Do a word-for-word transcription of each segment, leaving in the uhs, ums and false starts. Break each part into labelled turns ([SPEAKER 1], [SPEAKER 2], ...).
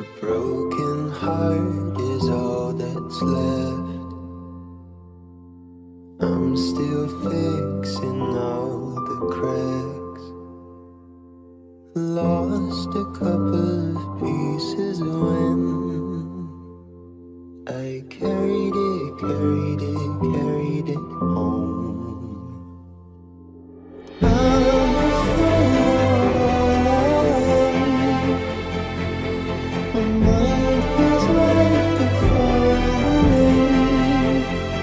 [SPEAKER 1] A broken heart is all that's left. I'm still fixing all the cracks. Lost a couple of pieces when I carried it, carried it, carried it home. I'm afraid of all I am. My mind feels like a falling.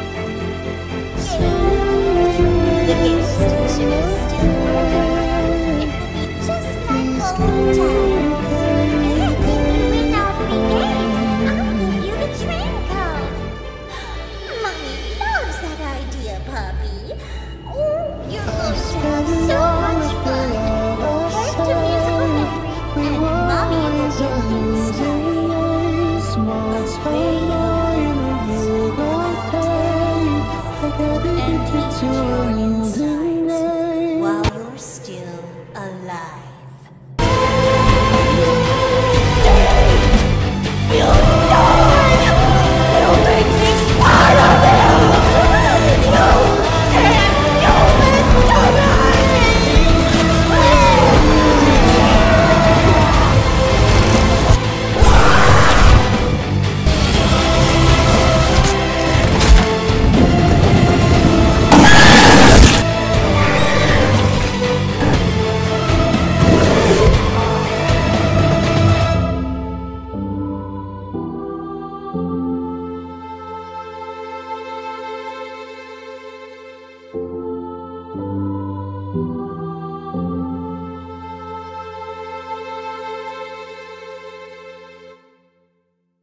[SPEAKER 2] The gas station is still open. It will be just like old times. And if you win all three games, I'll give you the train code. Mommy loves that idea, puppy. Oh, you're going to have so much fun. Head to musical memory, and Mommy will give you started.
[SPEAKER 1] Small